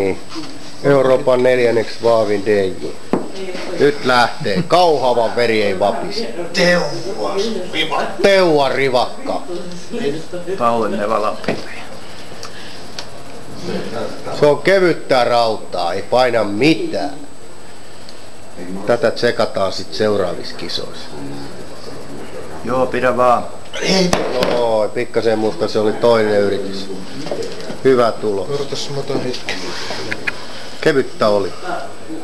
Euroopan 4. vahvin DJ. Nyt lähtee. Kauhavan veri ei vapise. Teua rivakka. Pauli Nevalampi. Se on kevyttä rautaa, ei paina mitään. Tätä tsekataan sit seuraavissa kisoissa. Joo, pidä vaan. No, pikkasen musta se oli toinen yritys. Hyvä tulos. Odotas, mä otan hetken. Kevyttä oli.